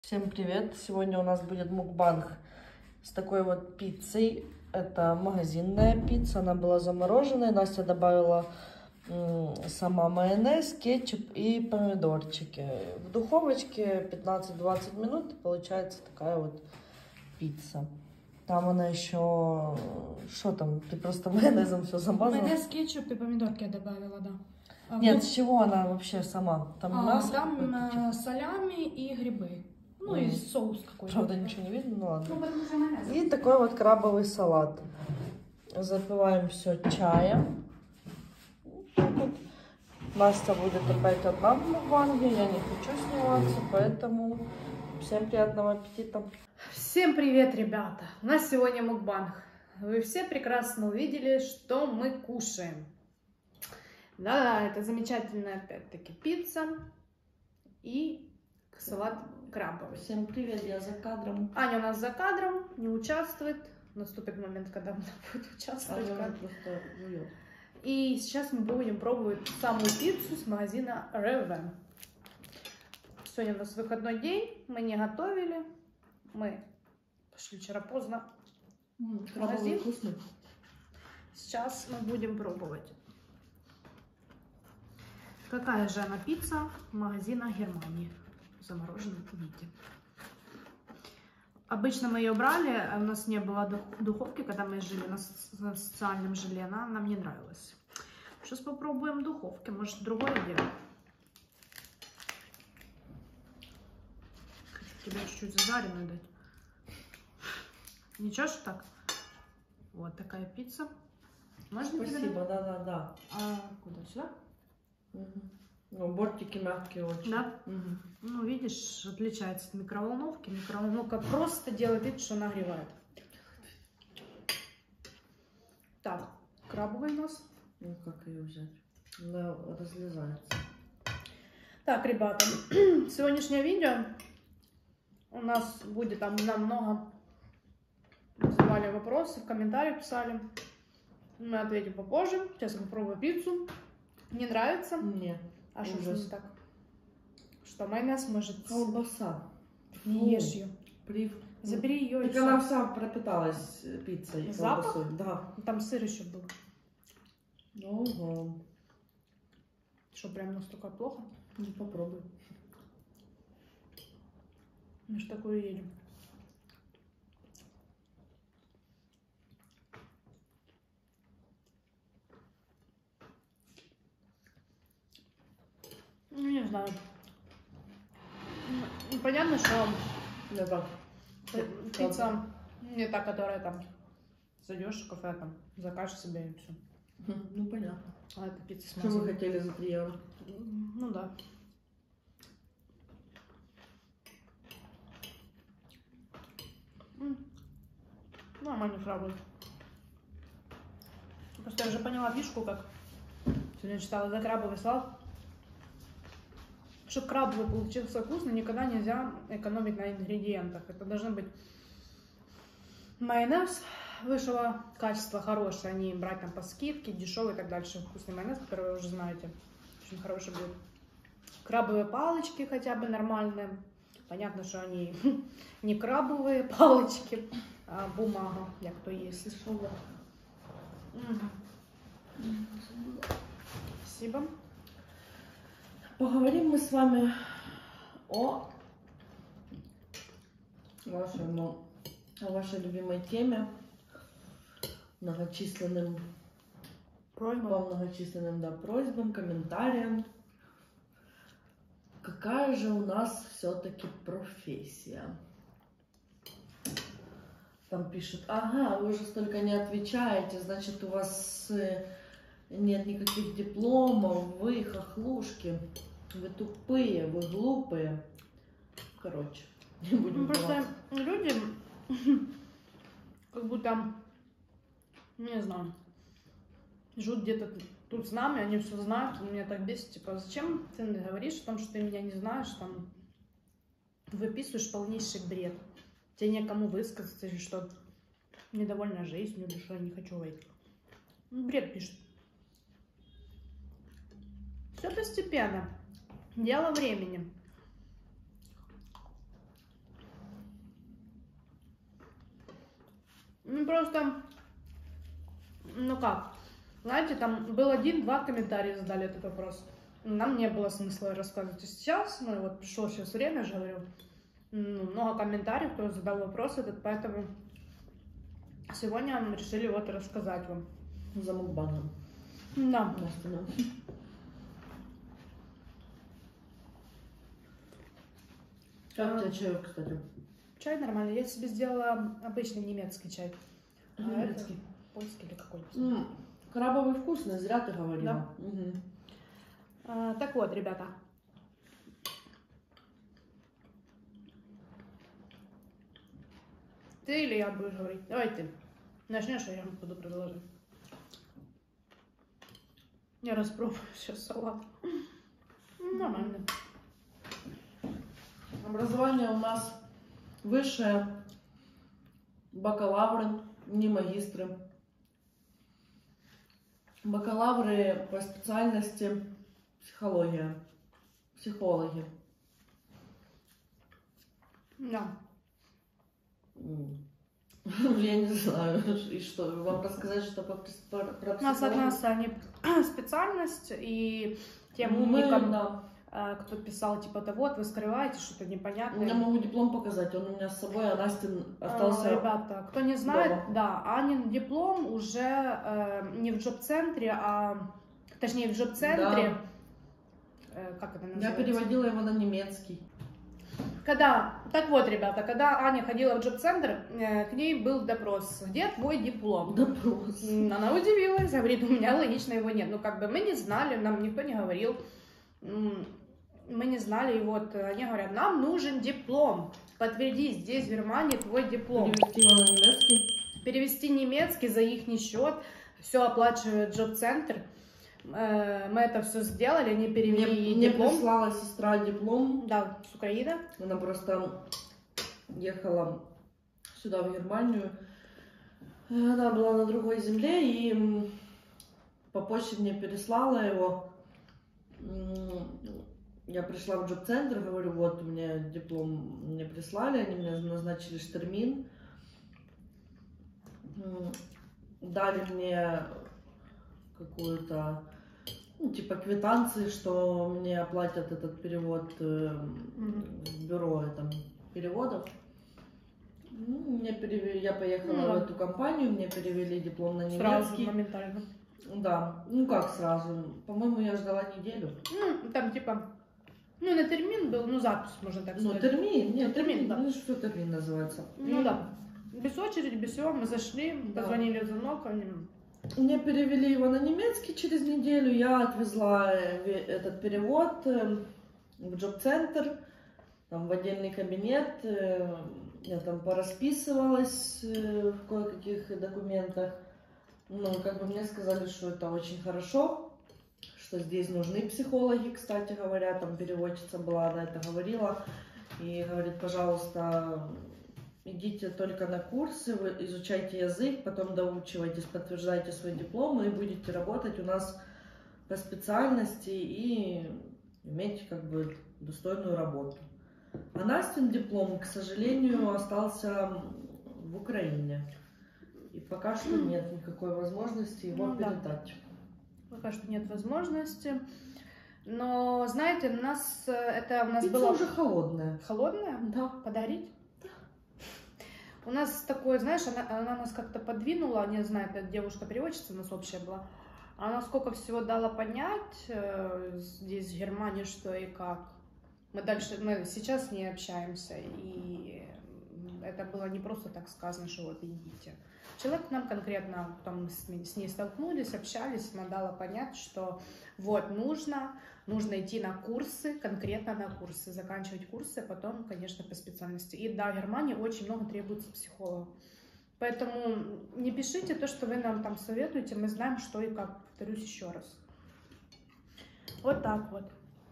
Всем привет! Сегодня у нас будет мукбанг с такой вот пиццей. Это магазинная пицца, она была замороженная. Настя добавила сама майонез, кетчуп и помидорчики. В духовочке 15-20 минут и получается такая вот пицца. Там она еще... Что там? Ты просто майонезом все замазала? Майонез, кетчуп и помидорки я добавила, да. Нет, с чего она вообще сама? Там мясо? Там солями и грибы. Ну и соус какой-то. Правда, ничего не видно, ну ладно. Ну, потому что майонез. И такой вот крабовый салат. Запиваем все чаем. Вот. Настя будет опять одна в мукбанге. Я не хочу сниматься, поэтому всем приятного аппетита. Всем привет, ребята! У нас сегодня мукбанг. Вы все прекрасно увидели, что мы кушаем. Да, это замечательная опять-таки пицца и салат крабовый. Всем привет, я за кадром. Аня у нас за кадром, не участвует. Наступит момент, когда она будет участвовать. Просто жует. И сейчас мы будем пробовать самую пиццу с магазина Revven. Сегодня у нас выходной день, мы не готовили. Мы пошли вчера поздно в магазин. Вкусный. Сейчас мы будем пробовать. Какая же она пицца магазина Германии в замороженном виде. Обычно мы ее брали, у нас не было духовки, когда мы жили на социальном жилье, она нам не нравилась. Сейчас попробуем в духовке, может другое дело. Хочу тебе чуть-чуть зажаренную дать. Ничего, что так? Вот такая пицца. Можно Спасибо, да. А куда? Сюда? Угу. Ну, бортики мягкие очень. Да? Угу. Ну, видишь, отличается от микроволновки. Микроволновка просто делает вид, что нагревает. Так, крабовый у нас. Ну, как ее взять? Она разлезается. Так, ребята, сегодняшнее видео у нас будет, там много задавали вопросы, в комментариях писали. Мы ответим попозже. Сейчас я попробую пиццу. Не нравится? Нет. А что же не так? Что, майонез может... Колбаса. Не ешь ее. Прив... Забери ее. Так она вся пропиталась пиццей. Запах? Колбасой. Да. Там сыр еще был. Ого. Что, прям настолько плохо? Ну, попробуй. Мы же такое едим. Ну, не знаю. Ну, понятно, что Да, так. пицца не та, которая там зайдешь в кафе, там закажешь себе и все. Ну, понятно. А это пицца с Что маслом. вы хотели за 3 евро? Ну да. Нормально крабовый. Просто я уже поняла фишку, как сегодня читала за крабовый салат. Чтобы крабовый получился вкусный, никогда нельзя экономить на ингредиентах. Это должны быть майонез высшего качества, хороший, а не брать там по скидке, дешевый и так дальше. Вкусный майонез, который вы уже знаете. Очень хороший будет. Крабовые палочки хотя бы нормальные. Понятно, что они не крабовые палочки, а бумага, як то есть. Спасибо. Поговорим мы с вами о вашей любимой теме, многочисленным просьбам, комментариям. Какая же у нас все-таки профессия? Там пишут: ага, вы же столько не отвечаете, значит, у вас нет никаких дипломов, вы хохлушки, вы тупые, вы глупые. Короче, не будем Просто люди как будто, не знаю, живут где-то тут с нами, они все знают, меня так бесит, типа, зачем ты говоришь о том, что ты меня не знаешь, там, выписываешь полнейший бред, тебе некому высказаться, или что, недовольна жизнью, или что, я не хочу выйти. Бред пишет. Все постепенно, дело времени. Ну просто, ну как, знаете, там был 1-2 комментария задали этот вопрос. Нам не было смысла рассказывать. И сейчас, ну вот пришло сейчас время, же говорю, много комментариев, кто задал вопрос этот, поэтому сегодня мы решили вот рассказать вам. За мукбангом. Да. Как у тебя чай, кстати? Чай нормальный. Я себе сделала обычный немецкий чай. Немецкий. Польский или какой-нибудь. Крабовый вкусный, зря ты говорила. Да. Угу. Так вот, ребята. Ты или я будешь говорить? Давай ты. Начнешь, а я буду продолжать. Я распробую сейчас салат. Нормально. Образование у нас высшее, бакалавры, не магистры. Бакалавры по специальности психология, психологи. Да. Я не знаю, и что, вам рассказать, что про психологию? У нас одна специальность, и тем умникам, да. кто писал, типа, да вот, вы скрываете что-то непонятное. Я могу диплом показать, он у меня с собой, а Настин остался Ребята, кто не знает, дома. да, Анин диплом уже не в джоб-центре, точнее в джоб-центре, как это называется? Я переводила его на немецкий. Так вот, ребята, когда Аня ходила в джоб-центр, к ней был допрос, где твой диплом? Допрос. Она удивилась, говорит, у меня логично его нет. Ну, как бы мы не знали, нам никто не говорил. Мы не знали, и вот они говорят, нам нужен диплом. Подтверди, здесь в Германии твой диплом. Перевести его на немецкий? Перевести немецкий за их счет, все оплачивает джоб-центр. Мы это все сделали, они перевели мне диплом. Мне прислала сестра диплом. Да, с Украины. Она просто ехала сюда, в Германию. Она была на другой земле, и по почте мне переслала его. Я пришла в джоб-центр, говорю, вот у меня диплом мне прислали, они мне назначили термин. Дали мне какую-то, ну, типа квитанции, что мне оплатят этот перевод в бюро там, переводов. Я поехала в эту компанию, мне перевели диплом на немецкий. Сразу, моментально. Да, ну как сразу, по-моему, я ждала неделю. Ну, там типа, ну на термин был, ну запись, можно так сказать. Ну термин, нет, термин, да. Ну что термин называется? Ну да, без очереди, без всего, мы зашли, позвонили в звонок, они... Мне перевели его на немецкий через неделю, я отвезла этот перевод в джоб-центр, там, в отдельный кабинет, я там порасписывалась в кое-каких документах. Ну, как бы мне сказали, что это очень хорошо, что здесь нужны психологи, кстати говоря, там переводчица была, она это говорила, и говорит, пожалуйста, идите только на курсы, вы изучайте язык, потом доучивайтесь, подтверждайте свой диплом и будете работать у нас по специальности и иметь как бы достойную работу. А Настин диплом, к сожалению, остался в Украине. И пока что нет никакой возможности его передать. Да. Пока что нет возможности. Но, знаете, у нас Пицца было... уже холодная. Холодная? Да. Подарить? Да. У нас такое, знаешь, она нас как-то подвинула, не знаю, эта девушка-переводчица у нас общая была. Она сколько всего дала понять здесь, в Германии, что и как. Мы сейчас с ней общаемся, и это было не просто так сказано, что вот идите. Человек нам конкретно, потом мы с ней столкнулись, общались, она дала понять, что вот нужно идти на курсы, конкретно на курсы, заканчивать курсы, а потом, конечно, по специальности. И да, в Германии очень много требуется психологов. Поэтому не пишите то, что вы нам там советуете, мы знаем, что и как, повторюсь еще раз. Вот так вот.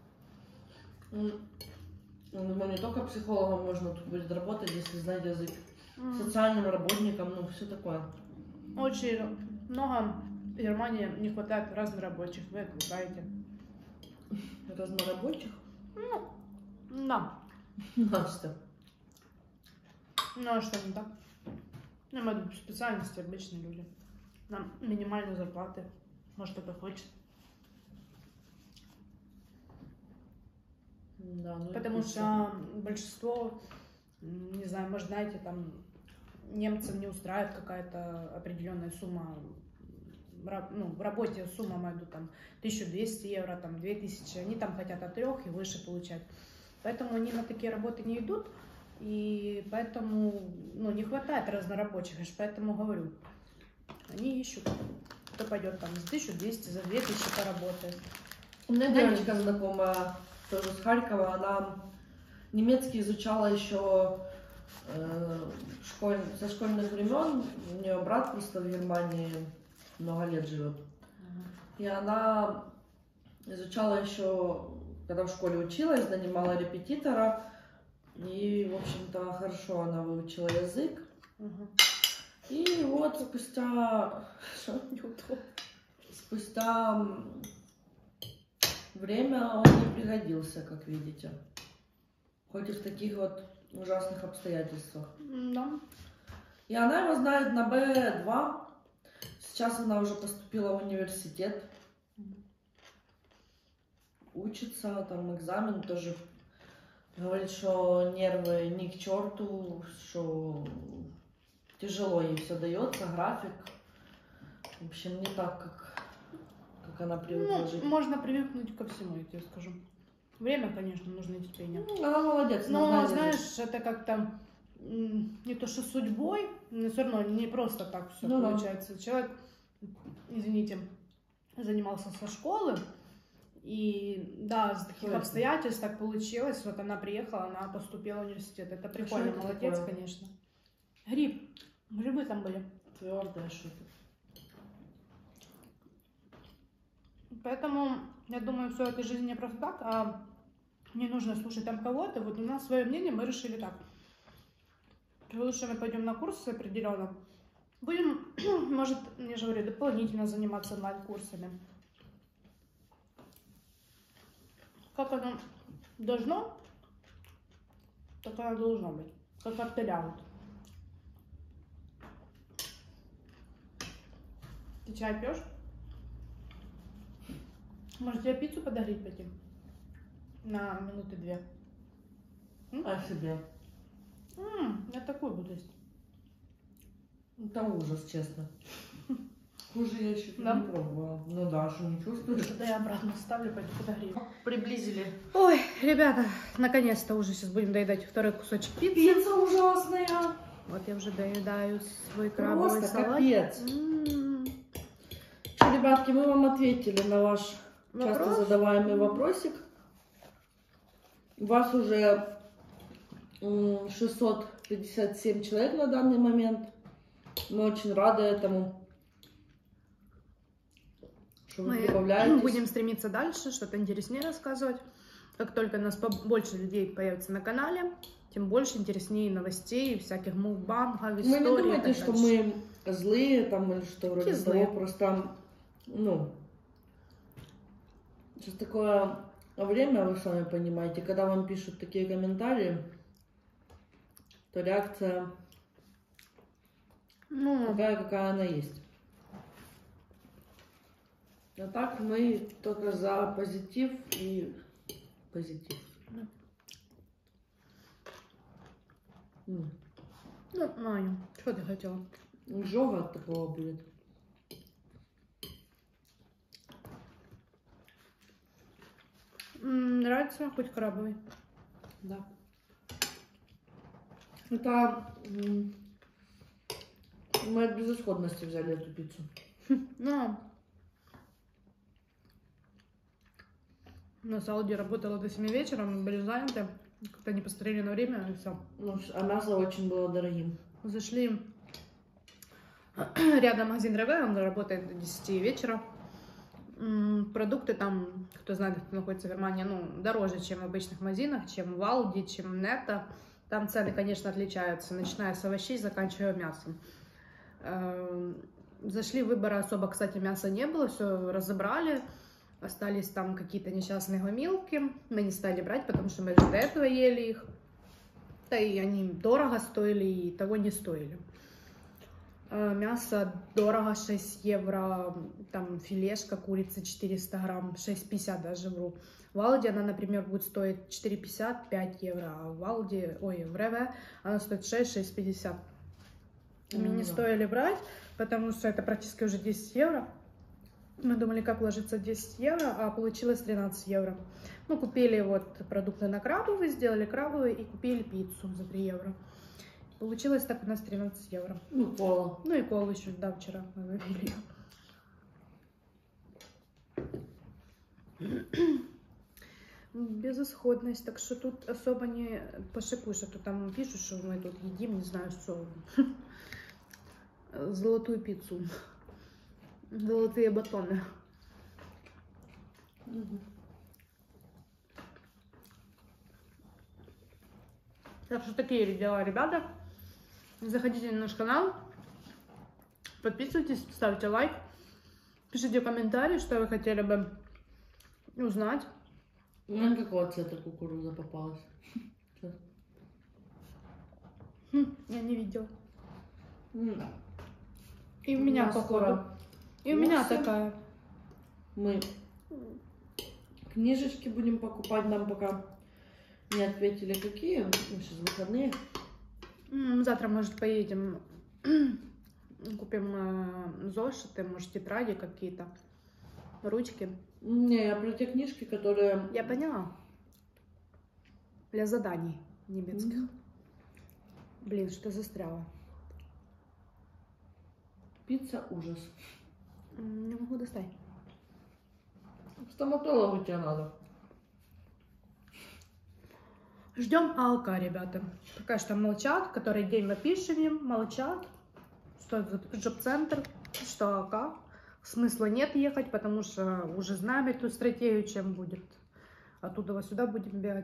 Думаю, не только психологом можно тут будет работать, если знать язык. Социальным работникам, ну, все такое. Очень много в Германии не хватает разнорабочих, вы это знаете. Разнорабочих? Ну, да. Настя. Ну, а что не так? Ну, мы специальности обычные люди. Нам минимальные зарплаты. Может, кто-то хочет. Да, ну Потому что большинство, не знаю, может, знаете, там немцев не устраивает какая-то определенная сумма, ну, в работе сумма, я иду там 1200 евро, там 2000, они там хотят от 3 и выше получать. Поэтому они на такие работы не идут, и поэтому, ну, не хватает разнорабочих, я же поэтому говорю. Они ищут, кто пойдет там за 1200, за 2000 поработает. У меня девочка знакомая, тоже с Харькова, она немецкий изучала еще со школьных времен. У нее брат просто в Германии много лет живет. И она изучала еще, когда в школе училась, нанимала репетитора. И, в общем-то, хорошо она выучила язык. И вот спустя время он не пригодился, как видите. Хоть и в таких вот ужасных обстоятельствах. Да. И она его знает на B2. Сейчас она уже поступила в университет. Учится, там экзамен тоже. Говорит, что нервы ни к черту, что тяжело ей все дается, график. В общем, не так, как она привыкла жить. Можно привыкнуть ко всему, я тебе скажу. Время, конечно, нужно и терпение. Она молодец. Но, знаешь, это как-то не то что судьбой, но все равно не просто так все получается. Человек, извините, занимался со школы, и да, из таких обстоятельств так получилось. Вот она приехала, она поступила в университет. Это прикольно, молодец, такое? Конечно. Гриб. Грибы там были. Твердое что-то. Поэтому, я думаю, все в этой жизни не просто так, а не нужно слушать там кого-то. Вот у нас свое мнение, мы решили так. Лучше мы пойдем на курсы определенно. Будем, может, я же говорю, дополнительно заниматься онлайн-курсами. Как оно должно, так оно должно быть. Как артеля. Ты чай пьешь? Может, тебе пиццу подарить пойти? На минуты 2. А себе? Я такую буду есть. Это ужас, честно. Хуже я еще Да? не пробовала. Ну да, что не чувствуешь? Да я обратно ставлю, пойду подогрею. Приблизили. Ой, ребята, наконец-то уже сейчас будем доедать второй кусочек пиццы. Пицца ужасная. Вот я уже доедаю свой крабовый Просто салат. капец. Что, ребятки, мы вам ответили на ваш часто задаваемый вопросик. У вас уже 657 человек на данный момент. Мы очень рады этому, что вы прибавляетесь. Мы будем стремиться дальше, что-то интереснее рассказывать. Как только у нас больше людей появится на канале, тем больше интереснее новостей, всяких мукбангов, историй. Вы не думайте, что мы злые там или что вроде того, просто, ну, сейчас такое время, вы сами понимаете, когда вам пишут такие комментарии, то реакция такая, какая она есть. А так мы только за позитив и позитив. Ну, Маня, что ты хотела? Изжога от такого будет. Нравится хоть крабовый? Да. Это мы от безысходности взяли эту пиццу. Ну, на Сауде работала до 7 вечера, мы были заняты, как-то не посмотрели на время, и все. Ну, а мясо очень было дорогим. Зашли рядом магазин Реве, он работает до 10 вечера. Продукты там, кто знает, кто находится в Германии, ну, дороже, чем в обычных магазинах, чем в Алди, чем в Нетто. Там цены, конечно, отличаются, начиная с овощей, заканчивая мясом. Зашли, выбора особо, кстати, мяса не было, все разобрали. Остались там какие-то несчастные гомилки. Мы не стали брать, потому что мы до этого ели их. Да и они дорого стоили, и того не стоили. Мясо дорого, 6 евро. Там филешка курицы 400 грамм, 6,50 даже вру. В Алди она, например, будет стоить 4,50, 5 евро. А в Алди, ой, в Реве она стоит 6,50. Мне не стоили брать, потому что это практически уже 10 евро. Мы думали, как вложиться 10 евро, а получилось 13 евро. Ну, купили вот продукты на крабовые, сделали крабовые и купили пиццу за 3 евро. Получилось так у нас 13 евро. Ну, кола. Ну и колу еще, да, вчера мы выпили. Безысходность, так что тут особо не пошикуешь, а то там пишут, что мы тут едим, не знаю, что. Золотую пиццу. Золотые батоны. Так что такие дела, ребята. Заходите на наш канал, подписывайтесь, ставьте лайк, пишите комментарии, что вы хотели бы узнать. Ну, какого цвета кукуруза попалась? Я не видела. И у меня походу. И у меня такая. Мы книжечки будем покупать, нам пока не ответили какие. Мы сейчас выходные. Завтра, может, поедем, купим зошиты, может, тетради какие-то, ручки. Не, я про те книжки, которые... Я поняла. Для заданий немецких. Блин, что застряло. Пицца ужас. Не могу достать. К стоматологу тебе надо. Ждем Алка, ребята. Пока что молчат, который день мы пишем им, молчат. Что это джоб-центр, что Алка. Смысла нет ехать, потому что уже знаем эту стратегию, чем будет. Оттуда сюда будем бегать.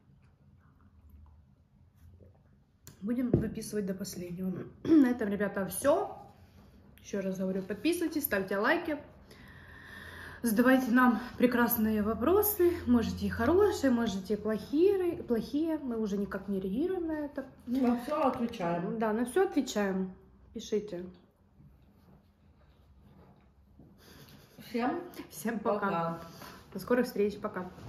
Будем выписывать до последнего. На этом, ребята, все. Еще раз говорю, подписывайтесь, ставьте лайки. Задавайте нам прекрасные вопросы. Можете и хорошие, можете и плохие. Мы уже никак не реагируем на это. На все отвечаем. Да, на все отвечаем. Пишите. Всем пока. До скорых встреч. Пока.